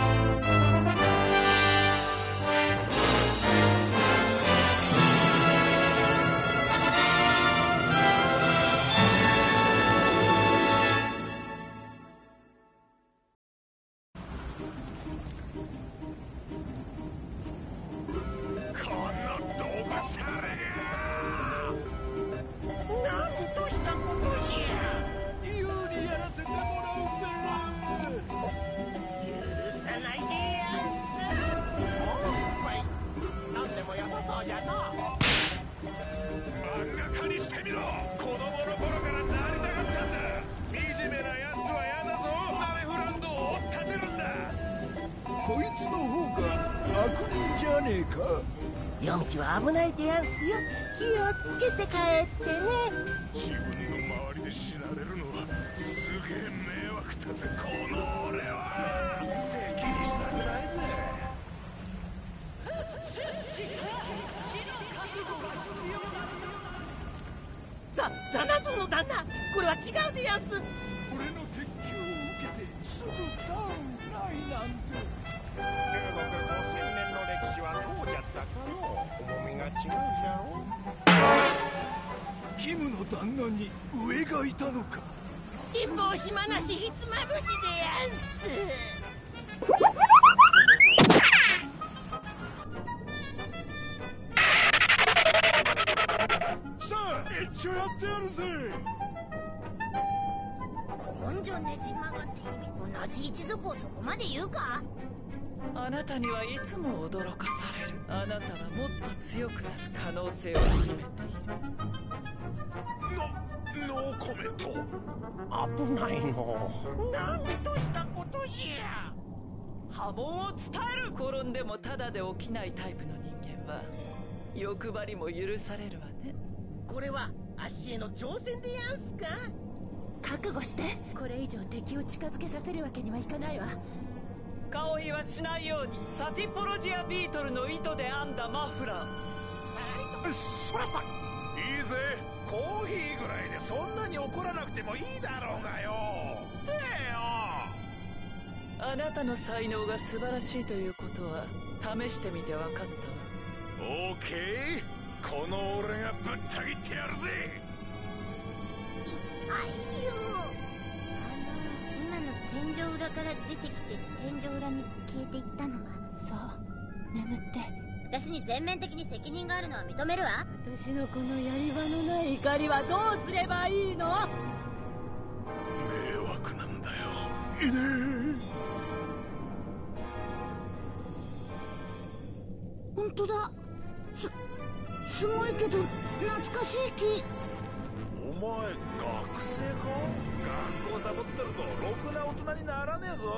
こいつの方が悪人じゃねえか。 夜道は危ないでやんすよ。気をつけて帰ってね。 自分の周りで知られるのはすげえ迷惑だぜ。この俺は敵にしたくないぜ。 ザナゾンの旦那、これは違うでやんす。 俺の鉄球を受けてすぐダウンないなんて。 中国5000年の歴史はこうじゃったかの重みが違うじゃろ。 キムの旦那に上がいたのか。 一方暇なしひつまぶしでやんす。 さあ一応やってやるぜ。 根性ねじ曲がって同じ一族をそこまで言うか。 あなたにはいつも驚かされる。あなたはもっと強くなる可能性を秘めている。 ノーコメント。 危ないの。 なんとしたことじゃ。 波紋を伝える。転んでもただで起きないタイプの人間は欲張りも許されるわね。 これは足への挑戦でやんすか。 覚悟して。これ以上敵を近づけさせるわけにはいかないわ。 顔言はしないように。サティポロジアビートルの糸で編んだマフラー。 そらさいいぜ。コーヒーぐらいでそんなに怒らなくてもいいだろうがよ。でよ。 あなたの才能が素晴らしいということは試してみて分かったわ。 オーケー。この俺がぶった切ってやるぜ。 今の天井裏から出てきて天井裏に消えていったのは。 そう、眠って。 私に全面的に責任があるのは認めるわ。 私のこのやり場のない怒りはどうすればいいの。 迷惑なんだよ。 いねえ。本当だ。すごいけど懐かしい木。 お前学生か。学校サボってるとろくな大人にならねえぞ。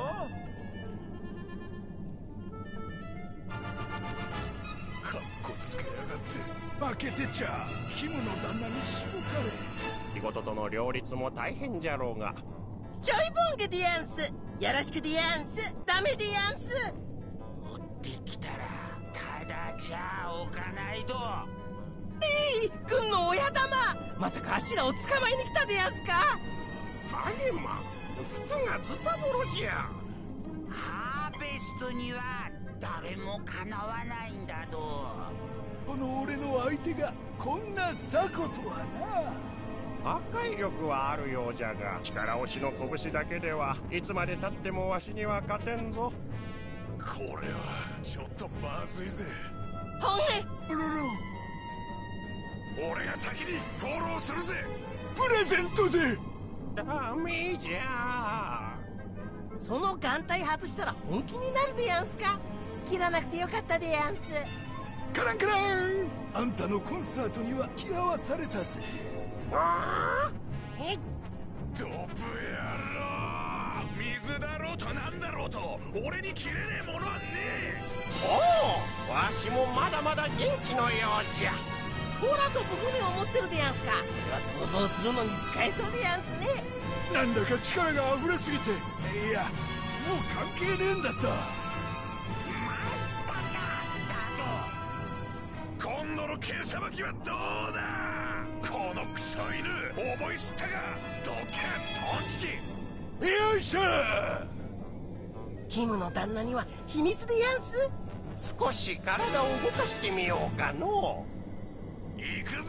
かっこつけやがって。 負けてちゃキムの旦那にしごかれ。 仕事との両立も大変じゃろうが。 ジョイボンゲでやんす。よろしくでやんす。ダメでやんす。 追ってきたらただじゃあ置かないと。 軍の親玉。まさかあっしらを捕まえに来たでやんすか。 ハゲマ服がズタボロじゃ。 ハーベストには誰もかなわないんだと。 この俺の相手がこんな雑魚とはな。 破壊力はあるようじゃが、力押しの拳だけではいつまでたってもわしには勝てんぞ。 これはちょっとまずいぜ。 ほんへ。 俺が先にフォローするぜ。 プレゼントで。 ダメじゃ。 その眼帯外したら本気になるでやんすか。切らなくてよかったでやんす。 カランカラン。あんたのコンサートには気合わされたぜ。 へい。 ドブ野郎。水だろうとなんだろうと俺に切れねえものはねえ。 おお、わしもまだまだ元気のようじゃ。 ほらと僕に思ってるでやんすか。これは逃亡するのに使えそうでやんすね。 なんだか力が溢れすぎて。いやもう関係ねえんだった。 今度の剣さばきはどうだ。このクソ犬思い知ったがどけトンチキ。 よいしょ。 キムの旦那には秘密でやんす。 少し体を動かしてみようかの。 行くぜ。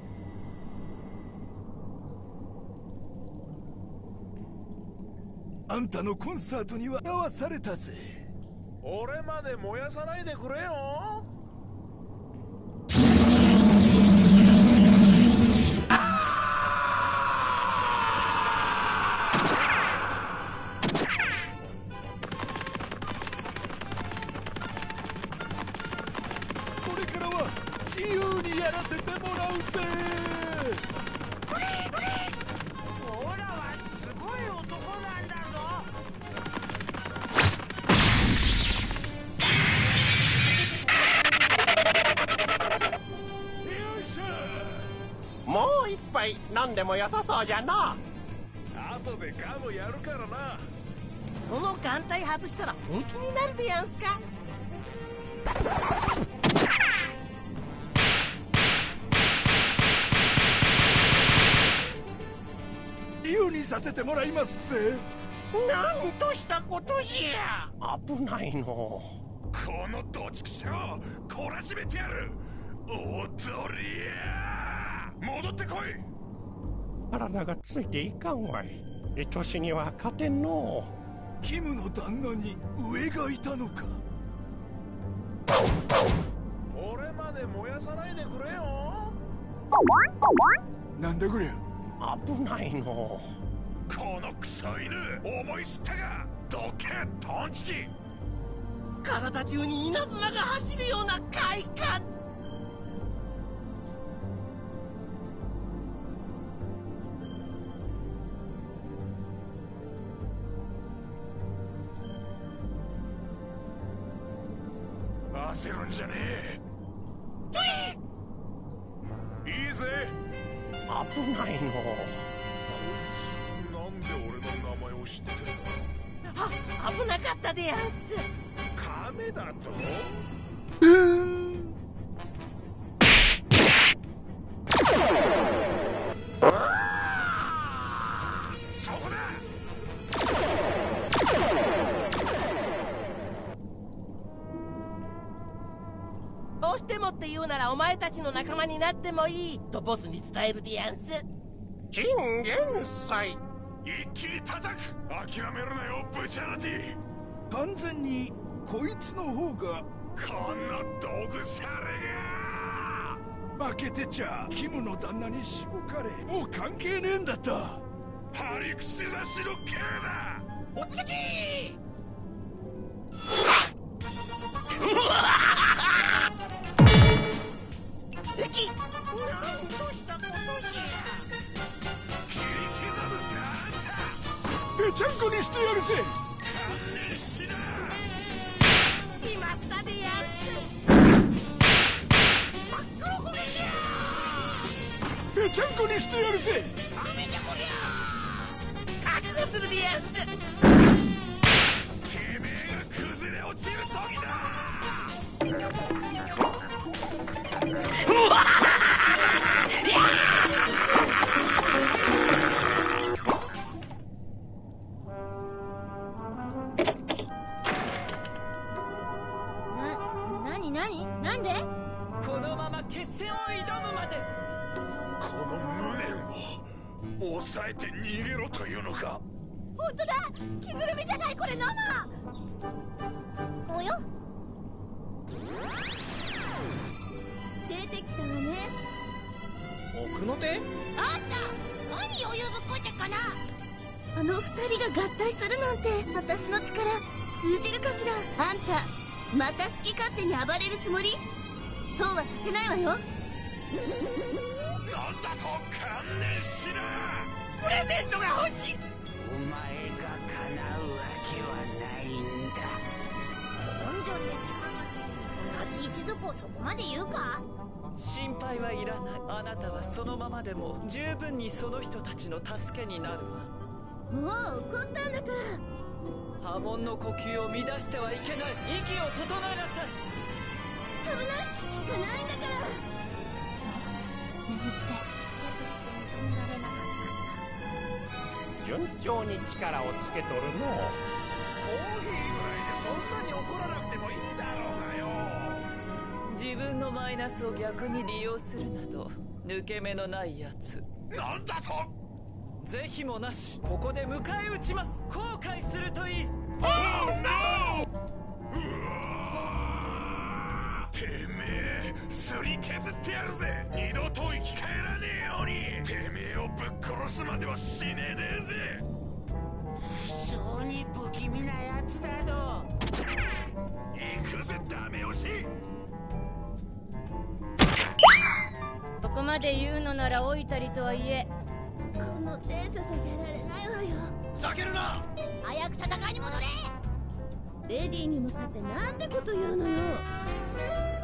あんたのコンサートには合わされたぜ。 俺まで燃やさないでくれよ。 これからは自由にやらせてもらうぜ。 オラはすごい男なんだぞ。 もう一杯飲んでもよさそうじゃな。 後でガムやるからな。 その眼帯外したら本気になるでやんすか。 自由にさせてもらいますぜ。 なんとしたことじゃ。危ないの。 このどちくしょう懲らしめてやる。踊りや戻ってこい。 体がついていかんわい。愛しには勝てんの。 キムの旦那に上がいたのか。 俺まで燃やさないでくれよ。 なんだこりゃ。 危ないの。 このクソ犬思い知ったがどけトンチキ。 体中に稲妻が走るような快感。 焦るんじゃねえ。いいぜ。 危ないの。 こいつなんで俺の名前を知ってんだ。 危なかったでやんす。 亀だと。そこだ。 どうしてもって言うならお前たちの仲間になってもいいとボスに伝えるでやんす。 チンゲンサイ。 一気に叩く。諦めるなよブチャラティ。 完全にこいつの方が。 この道具されが。 負けてちゃキムの旦那にしごかれもう関係ねえんだった。 ハリクシザシの刑だ。 突撃。 ウキなんとしたことじゃ。 切り刻むなんさ。 ぺちゃんこにしてやるぜ。 観念しな。 決まったでやんす。 真っ黒これじゃ。 ぺちゃんこにしてやるぜ。 雨じゃこりゃ。 覚悟するでやんす。 てめえが崩れ落ちる時だ。 なんで。 このまま決戦を挑むまで。 この無念を抑えて逃げろというのか。 本当だ。着ぐるみじゃないこれ生。おや出てきたわね。 奥の手。 あんた何余裕ぶっこいてっかな。あの二人が合体するなんて私の力通じるかしら。あんたまた好き勝手に暴れるつもり。そうはさせないわよ。 なんだと観念しな。 プレゼントが欲しい。 お前が叶うわけはないんだ。 根性ねじ同じ一族をそこまで言うか。 心配はいらない。あなたはそのままでも十分にその人たちの助けになるわ。 もう怒ったんだから。 波紋の呼吸を乱してはいけない。息を整えなさい。 危ない聞かないんだから。そう眠って手として認められなかったんだ。 順調に力をつけとるの。 ーヒーぐらいでそんなに怒らなくてもいいだろうがよ。 自分のマイナスを逆に利用するなど抜け目のないやつ。 なんだと。 是非もなし、ここで迎え撃ちます。後悔するといい。 てめえすり削ってやるぜ。二度と生き返らねえように。てめえをぶっ殺すまでは死ねねえぜ。 非常に不気味なやつだど。 行くぜダメ押し。 ここまで言うのなら老いたりとはいえ、 この程度じゃやられないわよ。 ふざけるな。 早く戦いに戻れ。レディーに向かってなんてこと言うのよ。